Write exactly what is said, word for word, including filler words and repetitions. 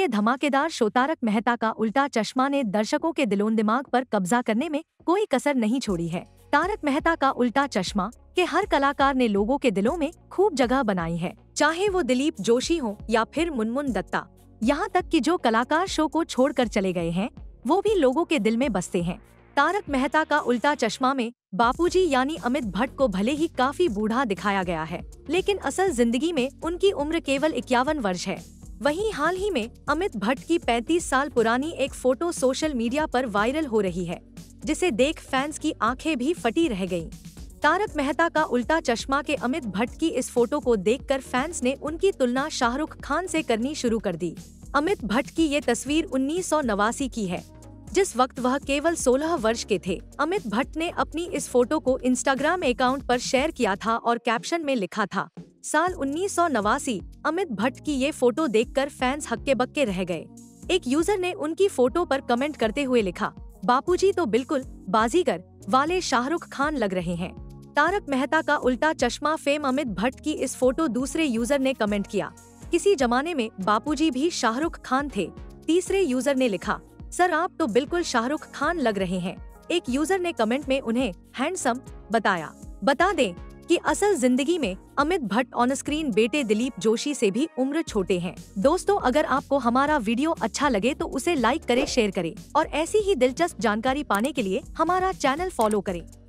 ये धमाकेदार शो तारक मेहता का उल्टा चश्मा ने दर्शकों के दिलों दिमाग पर कब्जा करने में कोई कसर नहीं छोड़ी है। तारक मेहता का उल्टा चश्मा के हर कलाकार ने लोगों के दिलों में खूब जगह बनाई है, चाहे वो दिलीप जोशी हो या फिर मुनमुन दत्ता। यहाँ तक कि जो कलाकार शो को छोड़कर चले गए हैं वो भी लोगों के दिल में बसते हैं। तारक मेहता का उल्टा चश्मा में बापूजी यानी अमित भट्ट को भले ही काफी बूढ़ा दिखाया गया है, लेकिन असल जिंदगी में उनकी उम्र केवल इक्यावन वर्ष है। वहीं हाल ही में अमित भट्ट की पैंतीस साल पुरानी एक फोटो सोशल मीडिया पर वायरल हो रही है, जिसे देख फैंस की आंखें भी फटी रह गईं। तारक मेहता का उल्टा चश्मा के अमित भट्ट की इस फोटो को देखकर फैंस ने उनकी तुलना शाहरुख खान से करनी शुरू कर दी। अमित भट्ट की ये तस्वीर उन्नीस सौ नवासी की है, जिस वक्त वह केवल सोलह वर्ष के थे। अमित भट्ट ने अपनी इस फोटो को इंस्टाग्राम अकाउंट पर शेयर किया था और कैप्शन में लिखा था, साल उन्नीस सौ नवासी। अमित भट्ट की ये फोटो देखकर फैंस हक्के बक्के रह गए। एक यूजर ने उनकी फोटो पर कमेंट करते हुए लिखा, बापूजी तो बिल्कुल बाजीगर वाले शाहरुख खान लग रहे हैं। तारक मेहता का उल्टा चश्मा फेम अमित भट्ट की इस फोटो दूसरे यूजर ने कमेंट किया, किसी जमाने में बापूजी भी शाहरुख खान थे। तीसरे यूजर ने लिखा, सर आप तो बिल्कुल शाहरुख खान लग रहे हैं। एक यूजर ने कमेंट में उन्हें हैंडसम बताया। बता दें कि असल जिंदगी में अमित भट्ट ऑन स्क्रीन बेटे दिलीप जोशी से भी उम्र छोटे हैं। दोस्तों, अगर आपको हमारा वीडियो अच्छा लगे तो उसे लाइक करें, शेयर करें और ऐसी ही दिलचस्प जानकारी पाने के लिए हमारा चैनल फॉलो करें।